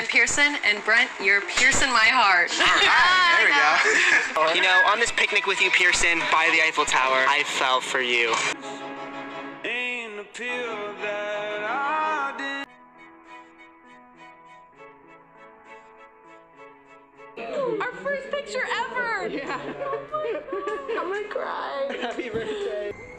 Brent Pearson, and Brent, you're piercing my heart. All right, there we go. You know, on this picnic with you, Pearson, by the Eiffel Tower, I fell for you. Our first picture ever! Yeah. I'm gonna cry. Happy birthday.